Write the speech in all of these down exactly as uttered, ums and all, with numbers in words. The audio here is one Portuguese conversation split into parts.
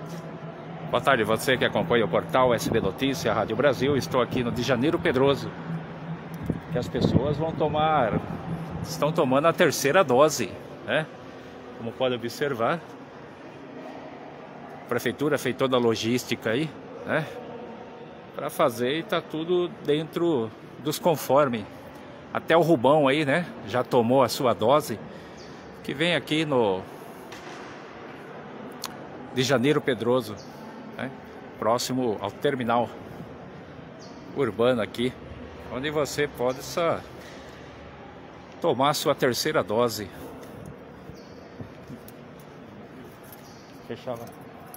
Boa tarde, você que acompanha o portal S B Notícia, Rádio Brasil. Estou aqui no de Janeiro Pedroso, que as pessoas vão tomar, estão tomando a terceira dose, né? Como pode observar, a prefeitura fez toda a logística aí, né? Para fazer, e tá tudo dentro dos conformes. Até o Rubão aí, né? Já tomou a sua dose, que vem aqui no de Janeiro Pedroso, né? Próximo ao terminal urbano aqui, onde você pode só tomar a sua terceira dose. Fechar lá.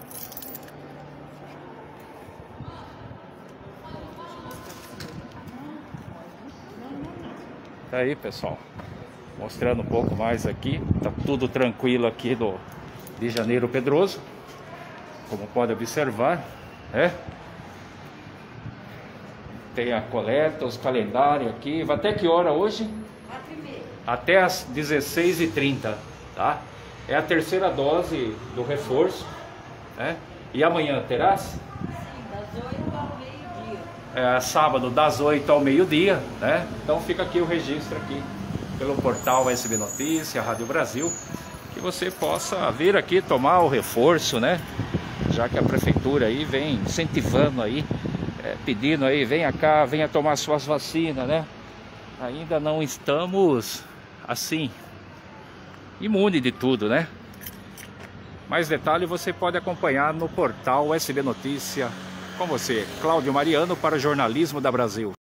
Tá aí, pessoal, mostrando um pouco mais aqui. Tá tudo tranquilo aqui do de Janeiro Pedroso, como pode observar, né? Tem a coleta, os calendários aqui. Vai até que hora hoje? Até às dezesseis e trinta, tá? É a terceira dose do reforço, né? E amanhã terás? Sim, das oito ao meio-dia. É, sábado das oito ao meio-dia, né? Então fica aqui o registro aqui pelo portal S B Notícia, Rádio Brasil, que você possa vir aqui tomar o reforço, né? Já que a prefeitura aí vem incentivando aí, é, pedindo aí, venha cá, venha tomar suas vacinas, né? Ainda não estamos assim imune de tudo, né? Mais detalhe você pode acompanhar no portal S B Notícia. Com você, Cláudio Mariano, para o Jornalismo da Brasil.